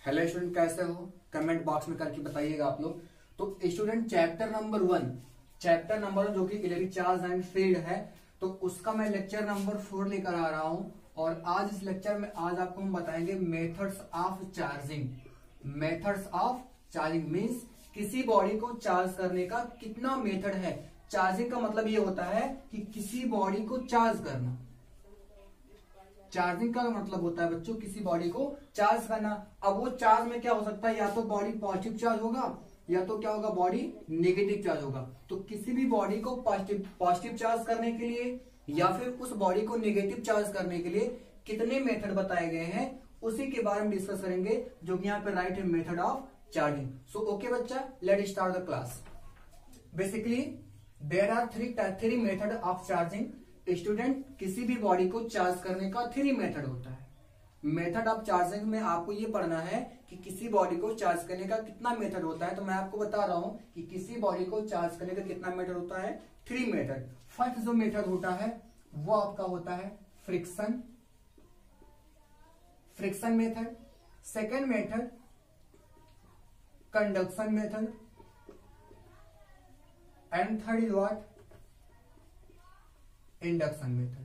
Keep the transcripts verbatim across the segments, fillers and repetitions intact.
Hello student, कैसे हो? Comment box में करके बताइएगा आप लोग। तो student chapter number one chapter number one जो कि इलेक्ट्रिक चार्ज एंड फील्ड है, तो उसका मैं लेक्चर नंबर फोर लेकर आ रहा हूं। और आज इस लेक्चर में आज आपको हम बताएंगे methods of charging. Methods of charging means किसी बॉडी को चार्ज करने का कितना मेथड है। चार्जिंग का मतलब ये होता है कि किसी बॉडी को चार्ज करना। चार्जिंग का मतलब होता है बच्चों किसी बॉडी को चार्ज करना। अब वो चार्ज में क्या हो सकता है, या तो बॉडी पॉजिटिव चार्ज होगा या तो क्या होगा, बॉडी नेगेटिव चार्ज होगा। तो किसी भी बॉडी को पॉजिटिव पॉजिटिव चार्ज करने के लिए या फिर उस बॉडी को नेगेटिव चार्ज करने के लिए कितने मेथड बताए गए हैं, उसी के बारे में डिस्कस करेंगे, जो कि यहाँ पे राइट है method of charging. So okay बच्चा, let start the class. Basically there are three three method of charging. Student किसी भी बॉडी को चार्ज करने का थ्री मेथड होता है। मेथड ऑफ चार्जिंग में आपको ये पढ़ना है कि किसी बॉडी को चार्ज करने का कितना मेथड होता है। तो मैं आपको बता रहा हूं कि किसी बॉडी को चार्ज करने का कितना मेथड होता है, थ्री मेथड। फर्स्ट जो मेथड होता है वो आपका होता है friction friction method. Second method conduction method and third is what, induction method.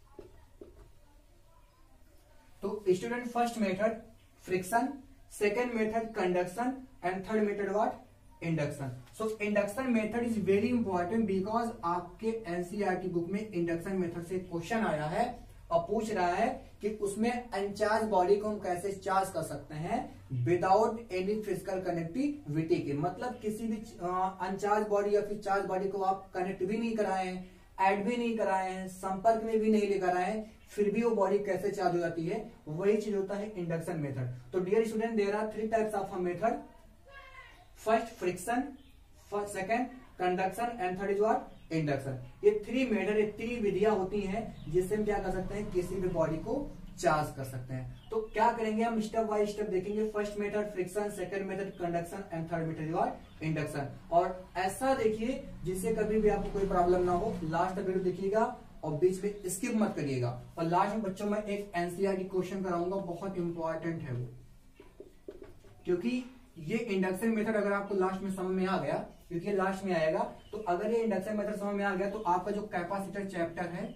तो student first method friction, second method conduction and third method what, induction. So induction method is very important because आपके NCERT book में induction method से question आया है और पूछ रहा है कि उसमें अनचार्ज बॉडी को हम कैसे चार्ज कर सकते हैं विदाउट एनी फिजिकल कनेक्टिविटी के। मतलब किसी भी अनचार्ज बॉडी या फिर चार्ज बॉडी को आप कनेक्ट भी नहीं कराए हैं, ऐड भी नहीं कराए हैं, संपर्क में भी नहीं लेकर आए हैं, फिर भी वो बॉडी कैसे चार्ज हो जाती है, वही चीज होता है इंडक्शन मेथड। तो dear student, there are three types of a method. First friction, second conduction and third is what, induction. ये थ्री मेथड, ये थ्री विधियां होती हैं जिससे हम क्या कर सकते हैं, किसी भी बॉडी को चार्ज कर सकते हैं। तो क्या करेंगे हम, स्टेप बाय स्टेप देखेंगे। First method friction, second method conduction and third method what, induction. और ऐसा देखिए जिससे कभी भी आपको कोई प्रॉब्लम ना हो। लास्ट तक वीडियो देखिएगा और बीच में स्किप मत करिएगा। और लास्ट में बच्चों में एक एनसीईआरटी क्वेश्चन कराऊंगा, बहुत इंपॉर्टेंट है वो, क्योंकि ये इंडक्शन मेथड अगर आपको लास्ट में समझ में आ गया, क्योंकि लास्ट में आएगा, तो अगर ये इंडक्शन मेथड समझ में आ गया तो आपका जो कैपेसिटर चैप्टर है,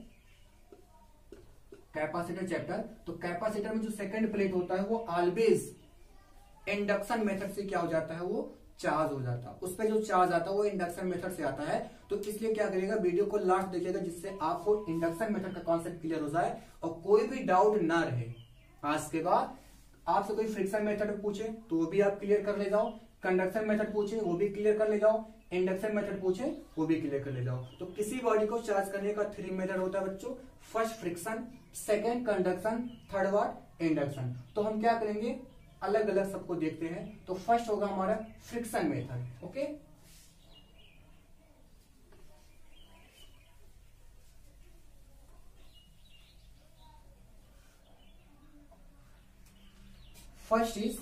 कैपेसिटर चैप्टर, तो कैपेसिटर में जो सेकंड प्लेट होता है वो ऑलवेज इंडक्शन मेथड से क्या हो जाता है, वो चार्ज हो जाता है। उस पर जो चार्ज आता है वो इंडक्शन मेथड से आता है। तो इसलिए क्या करिएगा, वीडियो को लास्ट देखिएगा जिससे आपको इंडक्शन मेथड का कॉन्सेप्ट क्लियर हो जाए और कोई भी डाउट ना रहे। आज के बाद आपसे कोई फ्रिक्शन मेथड पूछे तो वो भी आप क्लियर कर ले जाओ, कंडक्शन मेथड पूछे वो भी क्लियर कर ले जाओ, इंडक्शन मेथड पूछे वो भी क्लियर कर ले जाओ। तो किसी बॉडी को चार्ज करने का थ्री मेथड होता है बच्चों। First friction, second conduction, third what, induction. तो हम क्या करेंगे, अलग अलग सबको देखते हैं। तो फर्स्ट होगा हमारा friction method. Okay, first is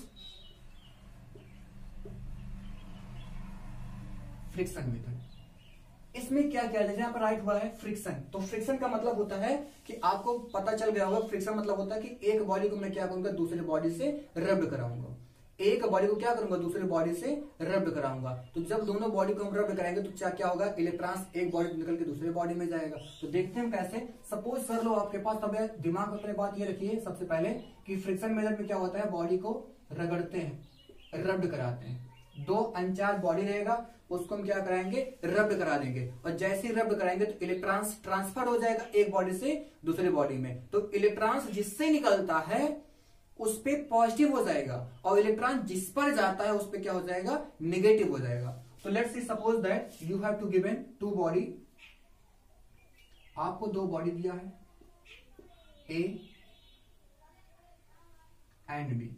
friction method. इसमें क्या क्या है, यहाँ पर राइट हुआ है फ्रिक्शन। तो फ्रिक्शन का मतलब होता है कि आपको पता चल गया होगा, फ्रिक्शन मतलब होता है कि एक बॉडी को मैं क्या करूंगा, दूसरे बॉडी से रब कराऊंगा। एक बॉडी को क्या करूंगा, दूसरे बॉडी से रब कराऊंगा। तो जब दोनों बॉडी को हम रब कराएंगे तो क्या क्या होगा, इलेक्ट्रॉन्स एक बॉडी निकल के दूसरे बॉडी में जाएगा। तो देखते हैं कैसे। सपोज कर लो आपके पास, तब दिमाग में बात ये रखिए सबसे पहले कि फ्रिक्शन मेथड में क्या होता है, बॉडी को रगड़ते हैं, रब कराते हैं। दो अनचार्ज बॉडी रहेगा, उसको हम क्या कराएंगे, रब करा देंगे। और जैसे ही रब कराएंगे तो इलेक्ट्रॉन्स ट्रांसफर हो जाएगा एक बॉडी से दूसरे बॉडी में। तो इलेक्ट्रॉन्स जिससे निकलता है उस पे पॉजिटिव हो जाएगा और इलेक्ट्रॉन जिस पर जाता है उस पे क्या हो जाएगा, नेगेटिव हो जाएगा। तो let's see suppose that you have to given two body. आपको दो बॉडी दिया है, A and B,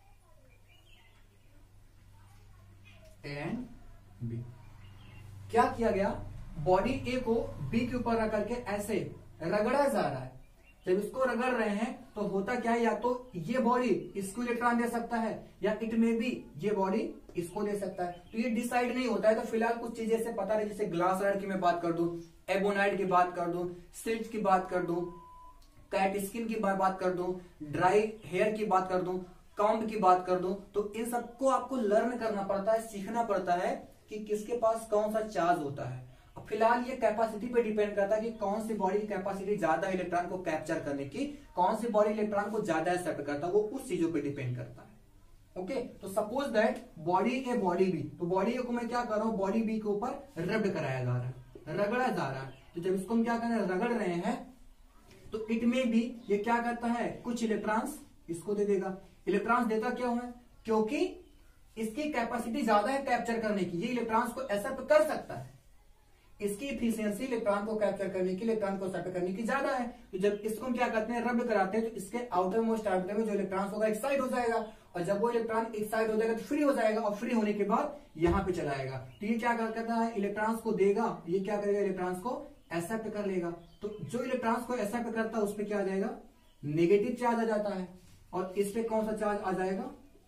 A and B. क्या किया गया, बॉडी ए को बी के ऊपर रख करके ऐसे रगड़ा जा रहा है। जब इसको रगड़ रहे हैं तो होता क्या है, या तो ये बॉडी इसको इलेक्ट्रॉन दे सकता है या इट में भी ये बॉडी इसको दे सकता है। तो ये डिसाइड नहीं होता है। तो फिलहाल कुछ चीजें से पता रहे, जैसे ग्लास रॉड की मैं बात कर दूं, एबोनाइड की बात कर दूं, सिल्क की बात कर दूं, कैट स्किन की बात कर दूं, ड्राई हेयर की बात कर दूं, काउंट की बात कर दो तो इन सबको आपको लर्न करना पड़ता है, सीखना पड़ता है कि किसके पास कौन सा चार्ज होता है। अब फिलहाल ये कैपेसिटी पे डिपेंड करता है कि कौन सी बॉडी की कैपेसिटी ज्यादा है इलेक्ट्रॉन को कैप्चर करने की, कौन सी बॉडी इलेक्ट्रॉन को ज्यादा एक्सेप्ट करता है, वो उस चीजों पे डिपेंड करता है। Okay okay? तो suppose that body A body B, तो बॉडी ए को मैं क्या कर रहा हूं, बॉडी बी के ऊपर रब्ड कराया जा रहा है, रगड़ा जा रहा है। तो जब इसको हम क्या कर रहे हैं, रगड़ रहे हैं, तो इट में भी ये क्या करता है, कुछ इलेक्ट्रॉन्स इसको दे देगा। इलेक्ट्रॉन्स देता क्यों है, क्योंकि इसकी कैपेसिटी ज्यादा है कैप्चर करने की, ये इलेक्ट्रॉन्स को एक्सेप्ट कर सकता है, इसकी इफिशियंसी इलेक्ट्रॉन को कैप्चर करने की, इलेक्ट्रॉन को एक्सेप्ट करने की ज्यादा है। तो जब इसको हम क्या करते हैं, रब्ड कराते हैं, तो इसके आउटर मोस्ट ऑर्बिटल में जो इलेक्ट्रॉन होगा एक्साइट हो जाएगा, और जब वो इलेक्ट्रॉन एक्साइट हो जाएगा तो फ्री हो जाएगा, और फ्री होने के बाद यहाँ पे चलाएगा। तो ये क्या करता है, इलेक्ट्रॉन्स को देगा, ये क्या करेगा, इलेक्ट्रॉन्स को एक्सेप्ट कर लेगा। तो जो इलेक्ट्रॉन्स को एक्सेप्ट करता है उस पर क्या आ जाएगा, नेगेटिव चार्ज आ जाता है, और इस पे कौन सा चार्ज आ जाएगा,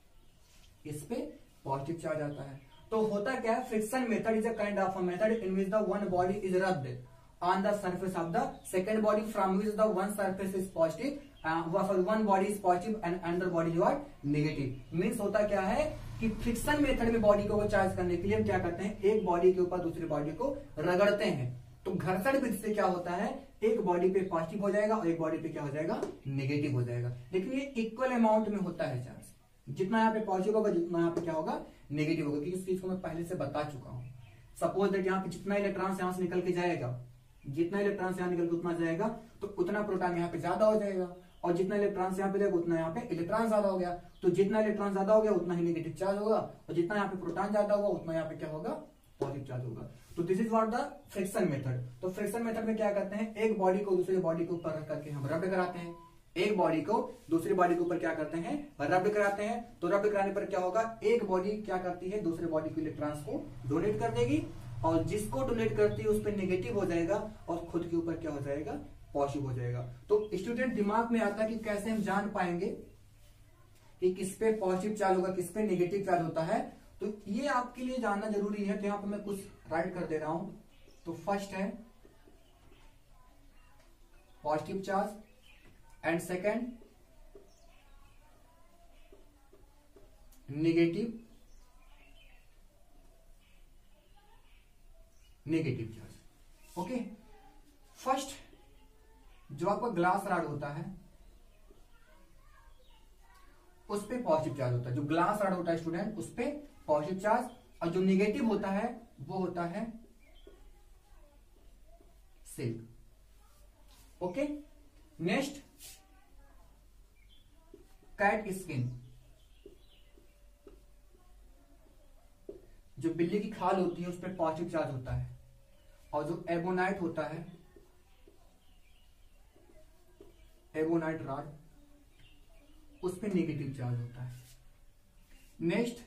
इस पे पॉजिटिव चार्ज आता है। तो होता क्या है, friction method is a kind of a method in which the one body is rubbed on the surface of the second body from which the one surface is positive, one body is positive and another body you are negative. Means होता क्या है कि friction method में body को charge करने के लिए हम क्या करते हैं, एक बॉडी के ऊपर दूसरी बॉडी को रगड़ते हैं। तो घर्षण विधि से क्या होता है, एक बॉडी पे पॉजिटिव हो जाएगा और एक बॉडी पे क्या हो जाएगा, नेगेटिव हो जाएगा। लेकिन ये इक्वल अमाउंट में होता है चार्ज, जितना यहाँ पे पॉजिटिव होगा जितना यहाँ पे क्या होगा, नेगेटिव होगा, क्योंकि इस चीज को मैं पहले से बता चुका हूं। सपोज दैट यहाँ पे जितना इलेक्ट्रॉन यहाँ से निकल के जाएगा, जितना इलेक्ट्रॉन यहाँ निकल के उतना जाएगा, तो उतना प्रोटॉन यहाँ पे ज्यादा हो जाएगा, और जितना इलेक्ट्रॉन यहाँ पे जाएगा उतना यहाँ पे इलेक्ट्रॉन ज्यादा हो गया। तो जितना इलेक्ट्रॉन ज्यादा हो गया उतना ही नेगेटिव चार्ज होगा, और जितना यहाँ पे प्रोटॉन ज्यादा होगा उतना यहाँ पे क्या होगा, पॉजिटिव चार्ज होगा। तो this is what the friction method. तो फ्रिक्शन मेथड में क्या करते हैं, एक बॉडी को दूसरी बॉडी के ऊपर रख करके हम रब्ड कराते हैं, एक बॉडी को दूसरी बॉडी के ऊपर क्या करते हैं, रब्ड कराते हैं। तो रब्ड कराने पर क्या होगा, एक बॉडी क्या करती है, दूसरी बॉडी के इलेक्ट्रॉन्स को डोनेट कर देगी, और जिसको डोनेट करती है उस पर नेगेटिव हो जाएगा, और खुद के ऊपर क्या हो जाएगा, पॉजिटिव हो जाएगा। तो स्टूडेंट दिमाग में आता है कि कैसे हम जान पाएंगे कि किस पे पॉजिटिव चार्ज होगा, किस पे नेगेटिव चार्ज होता है। तो ये आपके लिए जानना जरूरी है। तो यहाँ पे मैं कुछ राइट कर दे रहा हूं। तो फर्स्ट है positive charge, and second negative negative charge. Okay, first जो आपका ग्लास रॉड होता है उस पे पॉजिटिव चार्ज होता है, जो ग्लास रॉड होता है स्टूडेंट उस पे पॉजिटिव चार्ज, और जो नेगेटिव होता है वो होता है silk. Okay, next cat skin, जो बिल्ली की खाल होती है उस पर पॉजिटिव चार्ज होता है, और जो एबोनाइट होता है, एबोनाइट रॉड, उस पर नेगेटिव चार्ज होता है। नेक्स्ट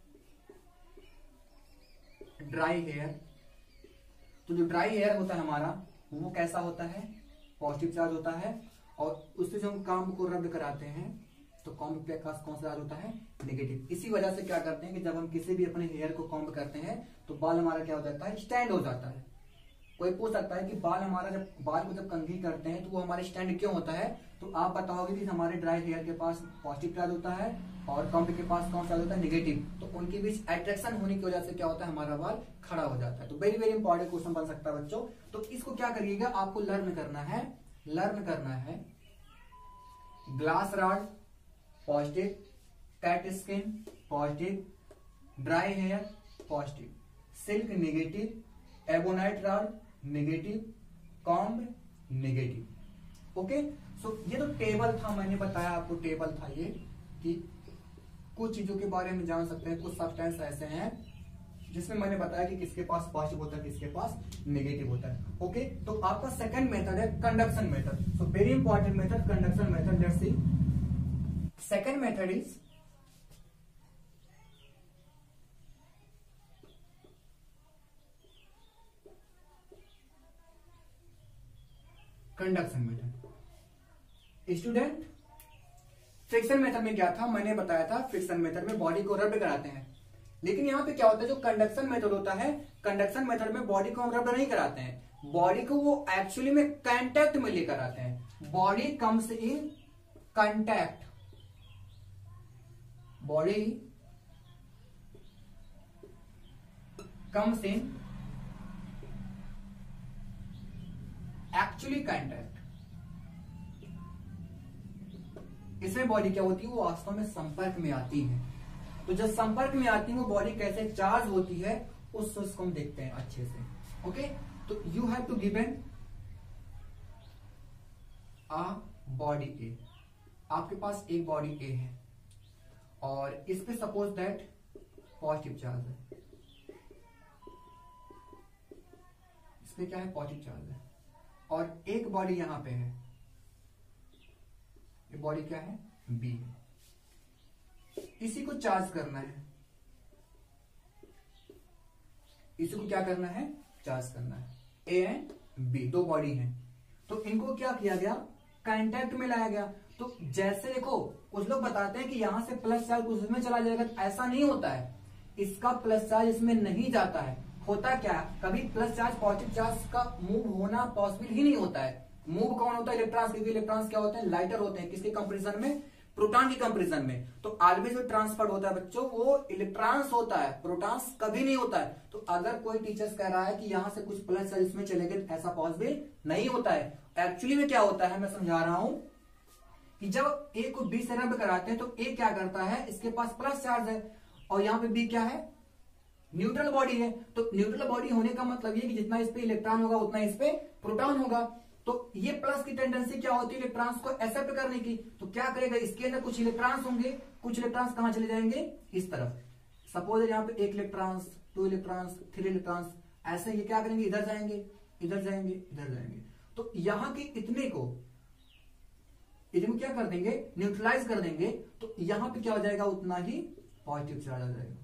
ड्राई हेयर, तो जो ड्राई हेयर होता है हमारा वो कैसा होता है, पॉजिटिव चार्ज होता है, और उससे जो हम काम को रद्द कराते हैं तो कॉम्ब पे कौन सा चार्ज होता है, नेगेटिव। इसी वजह से क्या करते हैं कि जब हम किसी भी अपने हेयर को कॉम्ब करते हैं तो बाल हमारा क्या हो जाता है, स्टैंड हो जाता है। कोई पूछ सकता है कि बाल हमारा जब बाल को जब कंघी करते हैं तो वो हमारे स्टैंड क्यों होता है, तो आप बताओगे कि हमारे ड्राई हेयर के पास पॉजिटिव चार्ज होता है और कॉम्ब के पास कौन सा होता है, नेगेटिव। तो उनके बीच अट्रैक्शन होने की वजह से क्या होता है, हमारा बाल खड़ा हो जाता है। तो वेरी वेरी इंपॉर्टेंट क्वेश्चन बन सकता है बच्चों। तो इसको क्या करिएगा, आपको लर्न करना है, लर्न करना है glass rod positive, cat skin positive, dry hair positive, silk negative, ebonite rod negative, comb negative. Okay, so ये तो टेबल था, मैंने बताया आपको टेबल था ये, कि कुछ चीजों के बारे में जान सकते हैं। कुछ सब्सटेंस ऐसे हैं जिसमें मैंने बताया कि किसके पास पॉजिटिव होता है, किसके पास नेगेटिव होता है। ओके, तो आपका सेकंड मेथड है conduction method. So very important method, conduction method. Let's see, second method is conduction method. Student friction method में क्या था, मैंने बताया था फ्रिक्शन मेथड में बॉडी को रब्ड कराते हैं, लेकिन यहां पे क्या होता है, जो कंडक्शन मेथड होता है, कंडक्शन मेथड में बॉडी को हम रब्ड नहीं कराते हैं, बॉडी को वो एक्चुअली में कांटेक्ट में लेकर आते हैं। Body comes in contact body comes in actually contact, इसमें बॉडी क्या होती है, वो वास्तव में संपर्क में आती है। तो जब संपर्क में आती है वो बॉडी कैसे चार्ज होती है उस सोच को हम देखते हैं अच्छे से। ओके, तो you have to given a body A, आपके पास एक बॉडी ए है और इस पे सपोज दैट पॉजिटिव चार्ज है, इस पे क्या है, पॉजिटिव चार्ज है, और एक बॉडी यहां पे है, ये बॉडी क्या है, बी है, इसी को चार्ज करना है, इसी को क्या करना है, चार्ज करना है। ए एंड बी दो बॉडी हैं, तो इनको क्या किया गया, कांटेक्ट में लाया गया। तो जैसे देखो कुछ लोग बताते हैं कि यहां से प्लस चार्ज उसमें चला जाएगा, तो ऐसा नहीं होता है, इसका प्लस चार्ज इसमें नहीं जाता है। होता क्या है, कभी प्लस चार्ज पॉजिटिव चार्ज का मूव होना पॉसिबल ही नहीं होता है। मूव कौन होता है, इलेक्ट्रॉन्स, क्योंकि इलेक्ट्रॉन्स क्या होते हैं, लाइटर होते हैं, किसके कंपैरिजन में, प्रोटॉन की कंपैरिजन में। तो ऑलवेज जो ट्रांसफर होता है बच्चों वो इलेक्ट्रॉन्स होता है, प्रोटॉन्स कभी नहीं होता है। तो अगर कोई टीचर्स कह रहा है कि यहां से कुछ प्लस चार्ज इसमें चले गए, ऐसा पॉसिबल नहीं होता है। एक्चुअली में क्या होता है, मैं समझा रहा हूं कि जब ए को बी से रब कराते हैं तो ए क्या करता है, इसके पास प्लस चार्ज है और यहाँ पे बी क्या है, न्यूट्रल बॉडी है। तो न्यूट्रल बॉडी होने का मतलब ये कि जितना इस पे इलेक्ट्रॉन होगा उतना इस पे प्रोटॉन होगा। तो ये प्लस की टेंडेंसी क्या होती है, इलेक्ट्रॉन्स को एक्सेप्ट करने की। तो क्या करेगा, इसके अंदर कुछ इलेक्ट्रॉन्स होंगे, कुछ इलेक्ट्रॉन्स कहां चले जाएंगे, इस तरफ। सपोज यहाँ पे एक electrons, two electrons, three electrons, ऐसे ये क्या करेंगे, इधर जाएंगे, इधर जाएंगे, इधर जाएंगे। तो यहां के इतने को इतने क्या कर देंगे, न्यूट्रलाइज कर देंगे। तो यहां पे क्या हो जाएगा, उतना ही पॉजिटिव चार्ज आ जाएगा,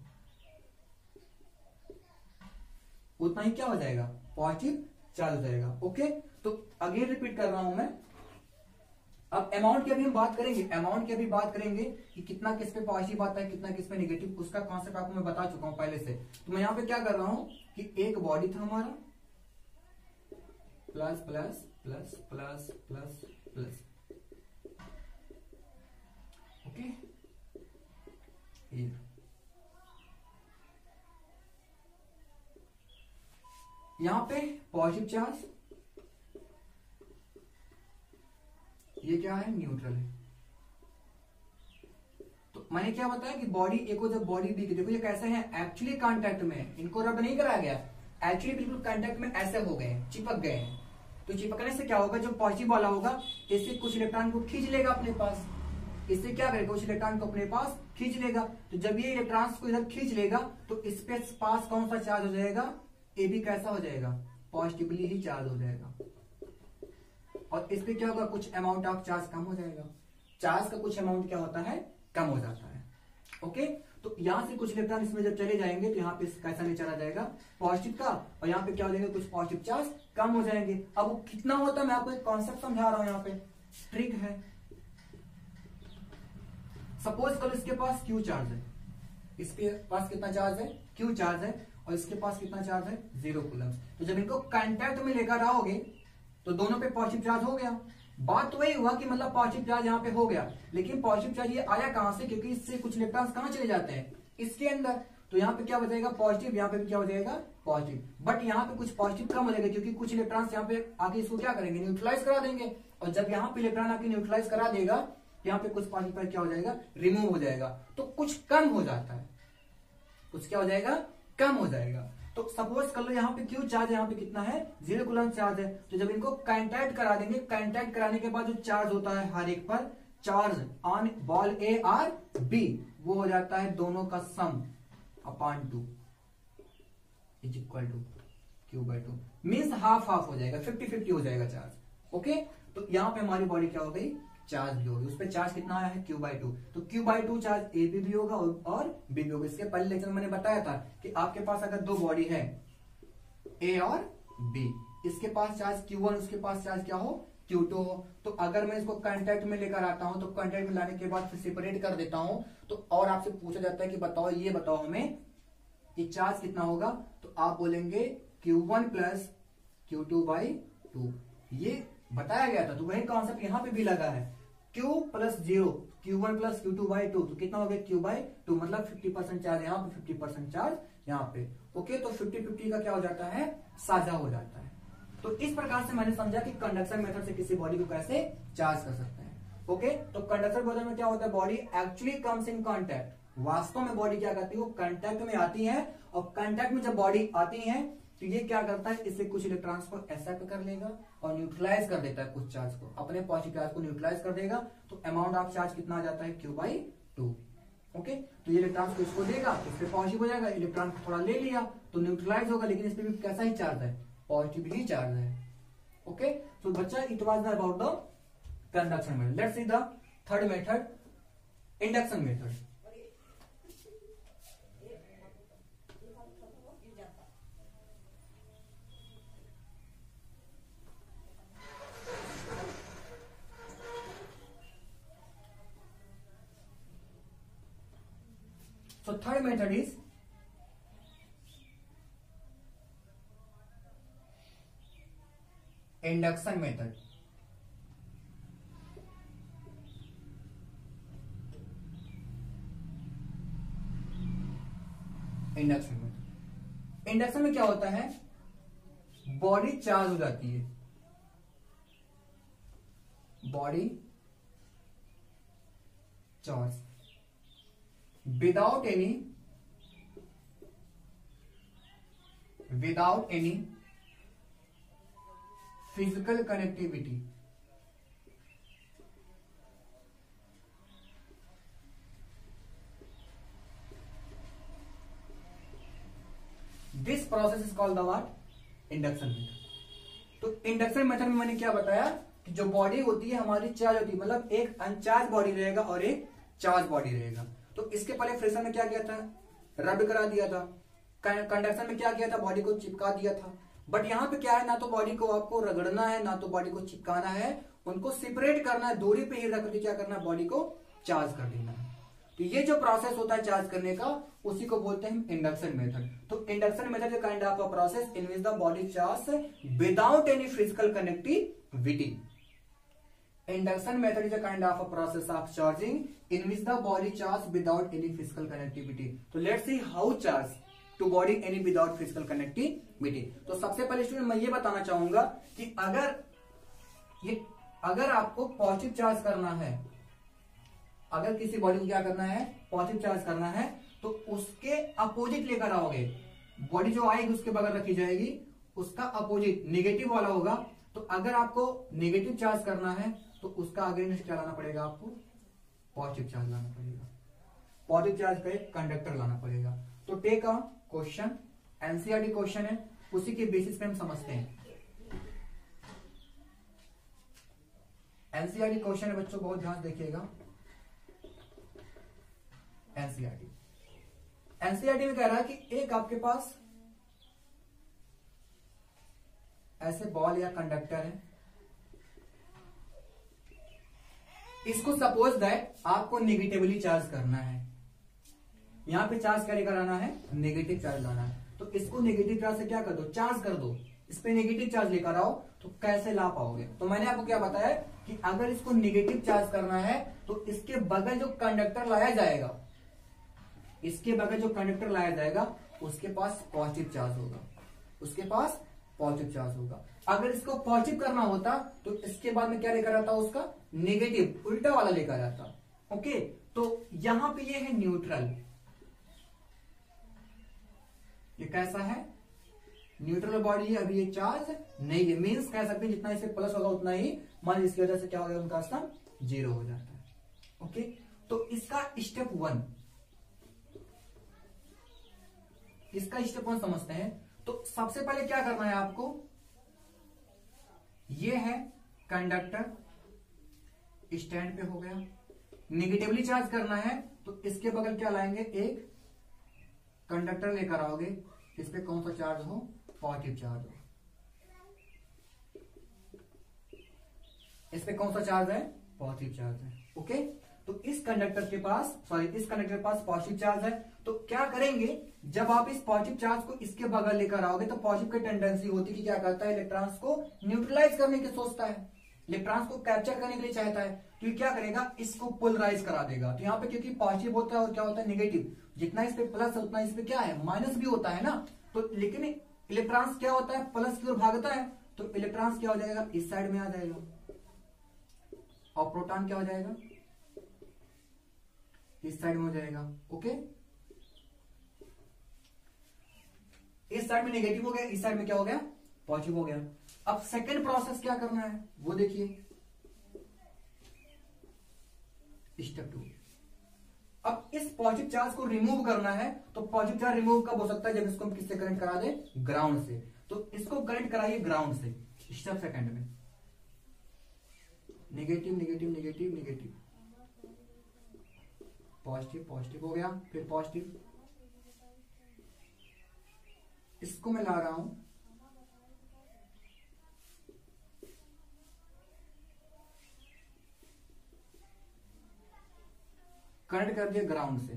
उतना ही क्या हो जाएगा, पॉजिटिव चार्ज हो जाएगा। ओके, तो अगेन रिपीट कर रहा हूं मैं। अब अमाउंट की अभी हम बात करेंगे, अमाउंट की अभी बात करेंगे कि कितना किस पे पॉजिटिव आता है, कितना किस पे नेगेटिव, उसका कॉन्सेप्ट आपको मैं बता चुका हूं पहले से। तो मैं यहां पे क्या कर रहा हूं कि एक बॉडी था हमारा, plus plus plus plus plus plus, okay, ये यहां पे पॉजिटिव चार्ज, ये क्या है, न्यूट्रल है। तो मैंने क्या बताया कि बॉडी ए को जब बॉडी बी की, देखो ये कैसे हैं, एक्चुअली कांटेक्ट में, इनको रब नहीं कराया गया, एक्चुअली बिल्कुल कांटेक्ट में ऐसे हो गए, चिपक गए हैं। तो चिपकने से क्या होगा, जो पॉजिटिव वाला होगा इससे कुछ इलेक्ट्रॉन को खींच लेगा अपने पास, इससे क्या करेगा, कुछ इलेक्ट्रॉन को अपने पास खींच लेगा। तो जब ये इलेक्ट्रॉन्स को इधर खींच लेगा तो इस पे पास कौन सा चार्ज हो जाएगा, ए भी कैसा हो जाएगा, पॉजिटिवली ही चार्ज हो जाएगा। और इस पे क्या होगा, कुछ अमाउंट ऑफ चार्ज कम हो जाएगा, चार्ज का कुछ अमाउंट क्या होता है, कम हो जाता है। ओके, तो यहां से कुछ इलेक्ट्रॉन इसमें जब चले जाएंगे तो यहाँ पे कैसा नेचर आ जाएगा, पॉजिटिव का, और यहाँ पे क्या हो जाएगा, कुछ पॉजिटिव चार्ज कम हो जाएंगे। अब वो कितना होता है, मैं आपको एक कॉन्सेप्ट समझा रहा हूं, यहाँ पे ट्रिक है। सपोज करो इसके पास क्यू चार्ज है, इसके पास कितना चार्ज है, क्यू चार्ज है, और इसके पास कितना चार्ज है, जीरो कूलम्स। तो जब इनको कांटेक्ट में लेकर आओगे तो दोनों पे पॉजिटिव चार्ज हो गया। बात तो वही हुआ कि मतलब पॉजिटिव चार्ज यहाँ पे हो गया, लेकिन पॉजिटिव चार्ज ये आया कहां से, क्योंकि इससे कुछ इलेक्ट्रॉन्स कहां चले जाते हैं, इसके अंदर। तो यहाँ पे क्या हो जाएगा, पॉजिटिव, यहाँ पे भी क्या हो जाएगा, पॉजिटिव। बट यहाँ पे कुछ पॉजिटिव कम हो जाएगा, क्योंकि कुछ इलेक्ट्रॉन्स यहाँ पे आके इसको क्या करेंगे, न्यूट्रलाइज करा देंगे। और जब यहाँ पे इलेक्ट्रॉन आके न्यूट्रलाइज करा देगा, यहाँ पे कुछ पॉजिटिव क्या हो जाएगा, रिमूव हो जाएगा। तो कुछ कम हो जाता है, कुछ क्या हो जाएगा, कम हो जाएगा। तो सपोज कर लो यहाँ पे क्यू चार्ज है, यहाँ पे कितना है, जीरो कूलम चार्ज है। तो जब इनको कांटेक्ट करा देंगे, कांटेक्ट कराने के बाद जो चार्ज होता है हर एक पर, charge on ball A or B, वो हो जाता है दोनों का sum upon two is equal to Q by two, means half half हो जाएगा, फिफ्टी फिफ्टी हो जाएगा चार्ज। ओके, तो यहाँ पे हमारी बॉडी क्या हो गई, चार्ज भी होगी, उस पर चार्ज कितना आया है, क्यू बाई टू। तो Q by two charge A B भी होगा और बी भी होगा। इसके पहले लेक्चर में मैंने बताया था कि आपके पास अगर दो बॉडी है ए और बी, इसके पास चार्ज क्यू वन, उसके पास चार्ज क्या हो, क्यू टू हो। तो अगर मैं इसको कांटेक्ट में लेकर आता हूं तो कांटेक्ट में लाने के बाद फिर सेपरेट कर देता हूं, तो और आपसे पूछा जाता है कि बताओ, ये बताओ हमें कि चार्ज कितना होगा, तो आप बोलेंगे Q one plus Q two by two. ये बताया गया था, तो वही कॉन्सेप्ट यहां पे भी लगा है। Q plus zero, Q one plus Q two by two, तो कितना हो गया Q बाई टू, मतलब फिफ्टी परसेंट चार्ज यहाँ पे, फिफ्टी परसेंट चार्ज यहाँ पे। ओके, तो फिफ्टी फिफ्टी का क्या हो जाता है, साझा हो जाता है। तो इस प्रकार से मैंने समझा कि कंडक्शन मेथड से किसी बॉडी को कैसे चार्ज कर सकते हैं। ओके, तो कंडक्शन मेथड में क्या होता है, body actually comes in contact, वास्तव में बॉडी क्या करती है, वो कॉन्टैक्ट में आती है, और कॉन्टैक्ट में जब बॉडी आती है तो ये क्या करता है, इससे कुछ इलेक्ट्रॉन्स को एक्सेप्ट कर लेगा और न्यूट्रलाइज कर देता है कुछ चार्ज को, अपने पॉजिटिव चार्ज को न्यूट्रलाइज कर देगा, तो अमाउंट ऑफ चार्ज कितना आ जाता है, क्यू बाई टू। ओके, तो ये इलेक्ट्रॉन्स को इसको देगा, इस पे पॉजिटिव हो जाएगा, इलेक्ट्रॉन को थोड़ा ले लिया तो न्यूट्रलाइज होगा, लेकिन इस पे भी कैसा ही चार्ज है, पॉजिटिवली चार्ज है। ओके, तो बच्चा it was about the conduction method. Let's see the third method, induction method. So third method is induction method. Induction में इंडक्शन में क्या होता है, बॉडी चार्ज हो जाती है, body charge without any without any physical connectivity. This process is called the what, induction method. तो induction method में मैंने क्या बताया कि जो बॉडी होती है हमारी चार्ज होती है, मतलब एक अनचार्ज बॉडी रहेगा और एक चार्ज बॉडी रहेगा। तो इसके पहले फ्रिक्शन में क्या किया था, रब करा दिया था, कंडक्शन में क्या किया था, बॉडी को चिपका दिया था। बट यहाँ पे क्या है, ना तो बॉडी को आपको रगड़ना है, ना तो बॉडी को चिपकाना है, उनको सेपरेट करना है, दूरी पे ही रख के क्या करना है, बॉडी को चार्ज कर देना है। तो ये जो प्रोसेस होता है चार्ज करने का, उसी को बोलते हैं इंडक्शन मेथड। तो induction method kind of a process in which the body charge without any physical connectivity. Induction method is a kind of a process of charging in which the body charge without any physical connectivity. So let's see how charge to body any without physical connectivity. तो सबसे पहले student मैं ये बताना चाहूंगा कि अगर ये अगर आपको पॉजिटिव चार्ज करना है, अगर किसी बॉडी को क्या करना है, पॉजिटिव चार्ज करना है, तो उसके अपोजिट लेकर आओगे, बॉडी जो आएगी उसके बगल रखी जाएगी, उसका अपोजिट नेगेटिव वाला होगा। तो अगर आपको नेगेटिव चार्ज करना है तो उसका अगेंस्ट क्या लाना पड़ेगा, आपको पॉजिटिव चार्ज लाना पड़ेगा, पॉजिटिव चार्ज का एक कंडक्टर लाना पड़ेगा। तो take a question, NCERT question है, उसी के बेसिस पे हम समझते हैं। एनसीईआरटी क्वेश्चन है बच्चों, बहुत ध्यान देखिएगा। एनसीईआरटी एनसीईआरटी में कह रहा है कि एक आपके पास ऐसे बॉल या कंडक्टर है, इसको सपोज दैट आपको नेगेटिवली चार्ज करना है, यहां पे चार्ज क्या लेकर आना है, नेगेटिव चार्ज लाना है। तो इसको नेगेटिव चार्ज से क्या कर दो, चार्ज कर दो, इस पे नेगेटिव चार्ज लेकर आओ, तो कैसे ला पाओगे। तो मैंने आपको क्या बताया कि अगर इसको नेगेटिव चार्ज करना है तो इसके बगल जो कंडक्टर लाया जाएगा, इसके बगल जो कंडक्टर लाया जाएगा उसके पास पॉजिटिव चार्ज होगा, उसके पास पॉजिटिव चार्ज होगा। अगर इसको पॉजिटिव करना होता तो इसके बाद में क्या लेकर आता, उसका नेगेटिव उल्टा वाला लेकर आता। ओके, तो यहां पे ये है न्यूट्रल, ये कैसा है, न्यूट्रल बॉडी है, अभी ये चार्ज नहीं है, मींस कह सकते हैं जितना इसे प्लस होगा उतना ही मान, इसकी वजह से क्या हो गया, उनका स्थान जीरो हो जाता है। ओके, तो इसका स्टेप वन, इसका स्टेप वन समझते हैं। तो सबसे पहले क्या करना है आपको, ये है कंडक्टर, स्टैंड पे हो गया, नेगेटिवली चार्ज करना है तो इसके बगल क्या लाएंगे, एक कंडक्टर लेकर आओगे, इस पे कौन सा चार्ज हो, पॉजिटिव चार्ज हो, इस पे कौन सा चार्ज है, पॉजिटिव चार्ज है। ओके, तो इस कंडक्टर के पास सॉरी इस कंडक्टर के पास पॉजिटिव चार्ज है, तो क्या करेंगे, जब आप इस पॉजिटिव चार्ज को इसके बगल लेकर आओगे तो पॉजिटिव की टेंडेंसी होती है कि क्या करता है, इलेक्ट्रॉन्स को न्यूट्रलाइज करने की सोचता है। इलेक्ट्रॉन्स को कैप्चर करने के लिए चाहता है, तो ये क्या करेगा, इसको पोलराइज करा देगा। तो यहाँ पे क्योंकि पॉजिटिव होता है और क्या होता है नेगेटिव, जितना इस पे प्लस है उतना इस पे क्या है माइनस भी होता है ना। तो लेकिन इलेक्ट्रॉन्स क्या होता है प्लस की ओर भागता है, तो इलेक्ट्रॉन्स क्या हो जाएगा इस साइड में आ जाएगा, और प्रोटॉन क्या हो जाएगा इस साइड में हो जाएगा। ओके, इस साइड में नेगेटिव हो गया, इस साइड में क्या हो गया पॉजिटिव हो गया। अब सेकंड प्रोसेस क्या करना है वो देखिए, स्टेप टू। अब इस पॉजिटिव चार्ज को रिमूव करना है, तो पॉजिटिव चार्ज रिमूव कब हो सकता है, जब इसको हम किससे करंट करा दे, ग्राउंड से। तो इसको करंट कराइए ग्राउंड से, स्टेप सेकंड में negative negative negative negative, positive positive हो गया, फिर पॉजिटिव, इसको मैं ला रहा हूं करंट कर दिया ग्राउंड से।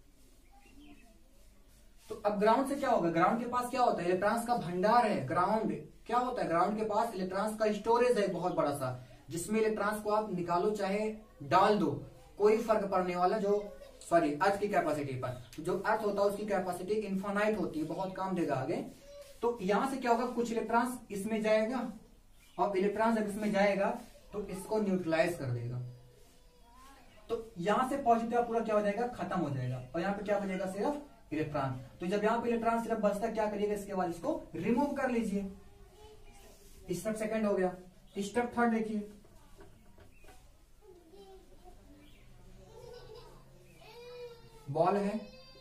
तो अब ग्राउंड से क्या होगा, ग्राउंड के पास क्या होता है इलेक्ट्रॉन्स का भंडार है। ग्राउंड क्या होता है, ग्राउंड के पास इलेक्ट्रॉन्स का स्टोरेज है बहुत बड़ा सा, जिसमें इलेक्ट्रॉन्स को आप निकालो चाहे डाल दो, कोई फर्क पड़ने वाला, जो सॉरी अर्थ की कैपेसिटी पर, जो अर्थ होता है उसकी कैपेसिटी इनफाइनाइट होती है, बहुत काम देगा आगे। तो यहां से क्या होगा, कुछ इलेक्ट्रॉन्स इसमें जाएगा, और इलेक्ट्रॉन जब इसमें जाएगा तो इसको न्यूट्रलाइज कर देगा। तो यहां से पॉजिटिव पूरा क्या हो जाएगा खत्म हो जाएगा, और यहाँ पे क्या बचेगा सिर्फ इलेक्ट्रॉन। तो जब यहाँ पे इलेक्ट्रॉन सिर्फ बचता क्या करिएगा, इसके बाद इसको रिमूव कर लीजिए। स्टेप सेकंड हो गया। स्टेप थर्ड देखिए, बॉल है,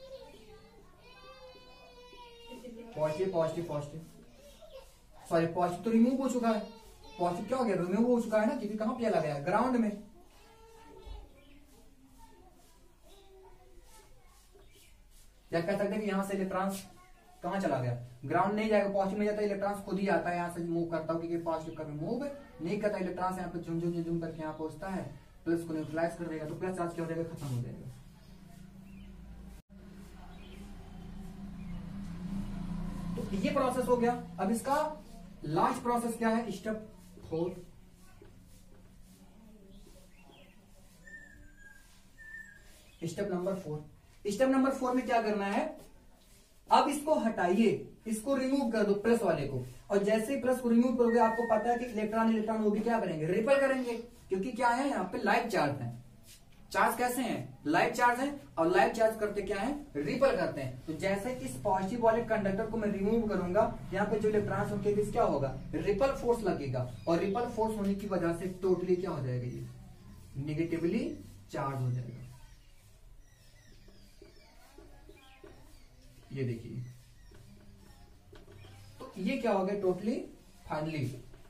positive positive positive, sorry positive तो रिमूव हो चुका है, पॉजिटिव क्या हो गया रिमूव हो चुका है ना, क्योंकि कहां पे लगा है ग्राउंड में। या कह सकते हैं कि यहां से इलेक्ट्रॉन्स कहां चला गया, ग्राउंड नहीं जाएगा, पॉजिटिव नहीं जाता, इलेक्ट्रॉन्स खुद ही आता है, यहां से मूव करता हूं, क्योंकि पॉजिटिव कभी मूव नहीं करता, इलेक्ट्रॉन्स यहाँ पे झुम झुम झुम करके यहाँ पहुंचता है, प्लस को न्यूट्रलाइज कर देगा, तो प्लस चार्ज क्या हो जाएगा खत्म हो जाएगा। तो ये प्रोसेस हो गया। अब इसका लास्ट प्रोसेस क्या है, step four. Step number four step number four में क्या करना है, अब इसको हटाइए, इसको रिमूव कर दो प्लस वाले को, और जैसे ही प्लस को रिमूव करोगे आपको पता है कि इलेक्ट्रॉन इलेक्ट्रॉन वो भी क्या करेंगे रिपेल करेंगे, क्योंकि क्या है यहाँ पे लाइट चार्ज है। चार्ज कैसे हैं, लाइट चार्ज है, और लाइट चार्ज करते क्या है रिपेल करते हैं। तो जैसे इस पॉजिटिव वाले कंडक्टर को मैं रिमूव करूंगा, यहाँ पे जो इलेक्ट्रॉन्स उनके बीच क्या होगा रिपल फोर्स लगेगा, और रिपल फोर्स होने की वजह से टोटली क्या हो जाएगा ये निगेटिवली चार्ज हो जाएगा। ये देखिए, तो ये क्या हो गया टोटली फाइनली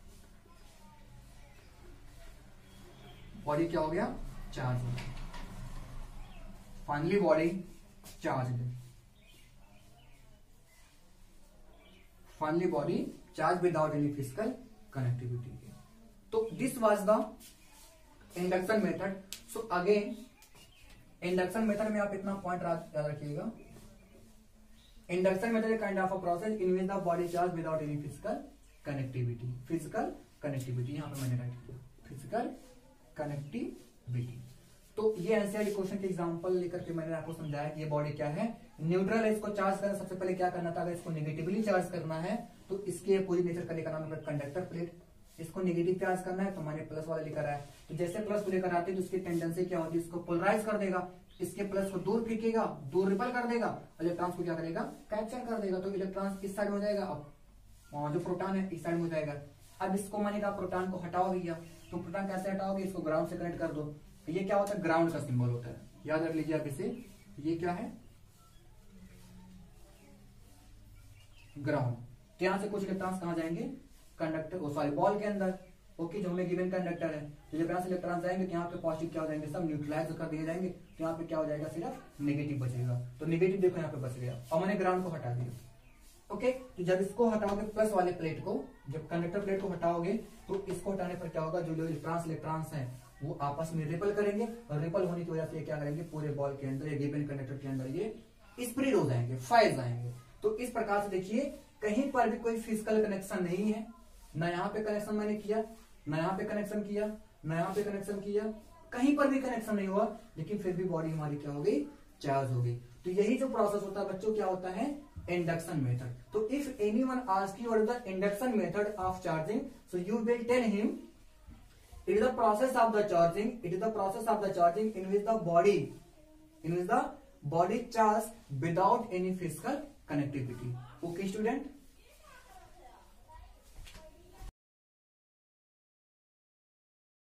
बॉडी क्या हो गया चार्ज हो गया, फाइनली बॉडी चार्ज है, finally body charge without any physical connectivity. तो this was the induction method. So again induction method में आप इतना पॉइंट याद रखिएगा, induction method is kind of a process in which the body charge without any physical connectivity. Physical connectivity यहां पे मैंने right किया, फिजिकल कनेक्टिविटी। तो ये एनसीईआरटी क्वेश्चन के एग्जांपल लेकर के मैंने आपको समझाया कि ये बॉडी क्या है, न्यूट्रल है, इसको चार्ज करना सबसे पहले क्या करना था, अगर इसको नेगेटिवली चार्ज करना है तो इसके पूरी नेचर का लेकर आना कंडक्टर प्लेट, इसको नेगेटिव चार्ज करना है तो मैंने प्लस वाला लेकर आया। तो जैसे प्लस को लेकर आते हैं तो इसकी टेंडेंसी क्या होती है, इसको पोलराइज कर देगा, इसके प्लस को दूर फेंकेगा, दूर रिपल कर देगा, और इलेक्ट्रॉन्स को क्या करेगा कैप्चर कर देगा। तो इलेक्ट्रॉन्स इस साइड में हो जाएगा, अब जो प्रोटॉन है इस साइड में हो जाएगा। अब इसको मैंने कहा प्रोटॉन को हटाओ भैया, तो प्रोटॉन कैसे हटाओगे, इसको ग्राउंड से कनेक्ट कर दो। ये क्या होता है ग्राउंड का सिंबल होता है, याद रख लीजिए आप इसे, ये क्या है ग्राउंड। तो यहां से कुछ इलेक्ट्रॉन्स कहां जाएंगे कंडक्टर सॉरी बॉल के अंदर, ओके, जो हमें गिवन कंडक्टर है। तो जब यहाँ से इलेक्ट्रॉन जाएंगे तो यहाँ पे पॉजिटिव क्या हो जाएंगे सब न्यूट्रलाइज कर दिए जाएंगे, तो यहाँ पे क्या हो जाएगा सिर्फ नेगेटिव बचेगा। तो नेगेटिव देखो यहाँ पे बच गया, और मैंने ग्राउंड को हटा दिया। ओके, तो जब इसको हटाओगे प्लस वाले प्लेट को, जब कंडक्टर प्लेट को हटाओगे तो इसको हटाने पर क्या होगा, जो जो इलेक्ट्रॉन्स इलेक्ट्रॉन्स हैं वो आपस में रिपल करेंगे, और रिपल होने की वजह से क्या करेंगे पूरे बॉल के अंदर या गिवन कंडक्टर के अंदर ये स्प्रेड हो जाएंगे, फैल जाएंगे। तो इस प्रकार से देखिए कहीं पर भी कोई फिजिकल कनेक्शन नहीं है, ना यहाँ पे कनेक्शन मैंने किया, ना यहाँ पे कनेक्शन किया, ना यहाँ पे कनेक्शन किया, कहीं पर भी कनेक्शन नहीं हुआ, लेकिन फिर भी बॉडी हमारी क्या हो गई, चार्ज हो गई। तो यही जो प्रोसेस होता है बच्चों क्या होता है, इंडक्शन मेथड। तो if anyone ask you what is the induction method of charging, so you will tell him it is the process of the charging, it is the process of the charging in which the body in which the body charge without any physical connectivity. Okay student,